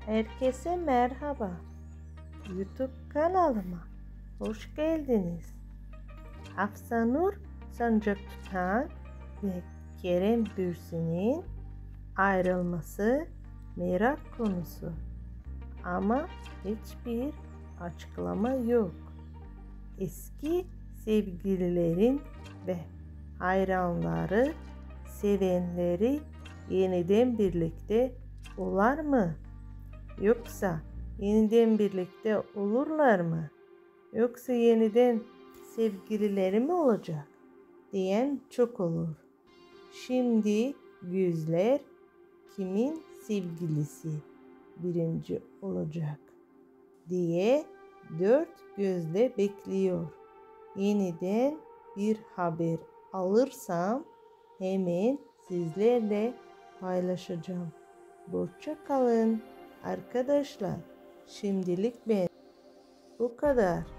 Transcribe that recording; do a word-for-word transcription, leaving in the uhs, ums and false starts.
Herkese merhaba. YouTube kanalıma hoş geldiniz. Hafsanur Sancaktutan ve Kerem Bürsin'in ayrılması merak konusu. Ama hiçbir açıklama yok. Eski sevgililerin ve hayranları, sevenleri yeniden birlikte olar mı? Yoksa yeniden birlikte olurlar mı? Yoksa yeniden sevgilileri mi olacak? Diyen çok olur. Şimdi gözler kimin sevgilisi birinci olacak diye dört gözle bekliyor. Yeniden bir haber alırsam hemen sizlerle paylaşacağım. Hoşça kalın arkadaşlar. Şimdilik ben bu kadar.